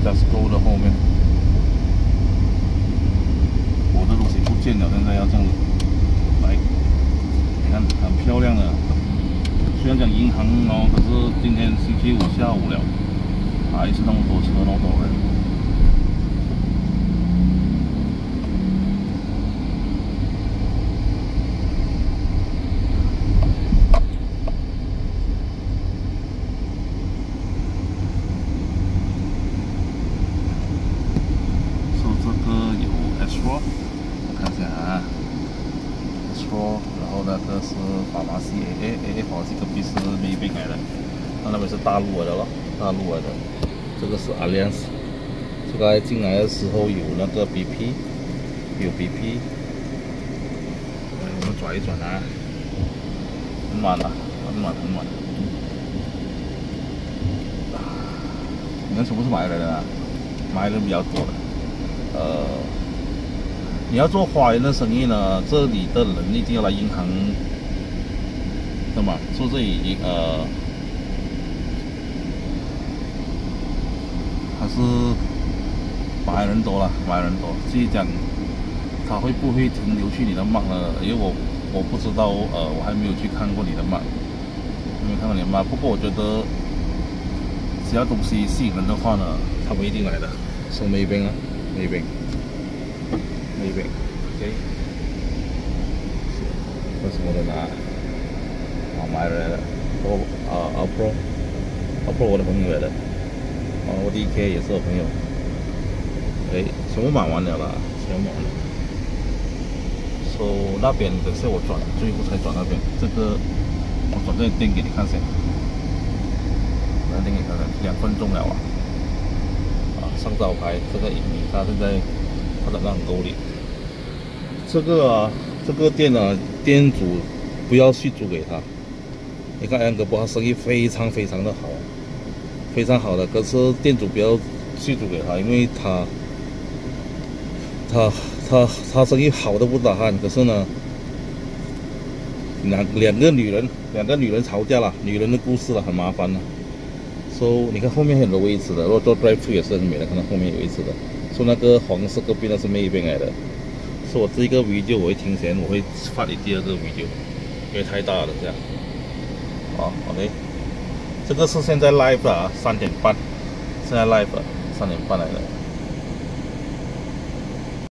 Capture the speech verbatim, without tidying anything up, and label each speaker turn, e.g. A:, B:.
A: Tesco 的后面，我的东西不见了，现在要这样子来，你看很漂亮的。虽然讲银行哦，可是今天星期五下午了，还是那么多车，那么多人。 那个是法拉西 A A A 法拉西隔壁是没边来的，那那边是大陆来的咯，大陆来的。这个是 Alliance， 这个进来的时候有那个 B P， 有 B P。我们转一转啊，很满了，很满很满。你看全部是买来的啊，买的比较多的，呃。 你要做花园的生意呢，这里的人一定要来银行，对吗？说这里呃，还是买人多了，买人多。至于讲他会不会停留去你的mạng呢？因为我我不知道，呃，我还没有去看过你的mạng，没有看过你的mạng。不过我觉得，只要东西吸引人的话呢，他们一定来的。送那边啊，那边。 那边 ，OK， 这是我的拿，我买来的，我啊 ，Pro，Pro 我的朋友来的，哦，我 D K 也是我朋友，哎，全部买完了啦，全部买完了。So 那边等下我转，最后才转那边，这个我转这店给你看先，那店给你看看，两分钟了啊，啊，上招牌，这个影迷他现在他在那很够力。 这个啊，这个店啊，店主不要去租给他。你看安格波，他生意非常非常的好，非常好的。可是店主不要去租给他，因为他，他他他生意好的不打鼾。可是呢，两两个女人，两个女人吵架了，女人的故事了，很麻烦了。So 你看后面很多位置的，如果做 drive thru 也是很美的，看到后面有位置的。说那个黄色隔壁那是妹边来的。 是我这一个 video 我会停先，我会发你第二个 video， 因为太大了这样。好 ，OK， 这个是现在 live 啊，三点半，现在 live 三点半来的。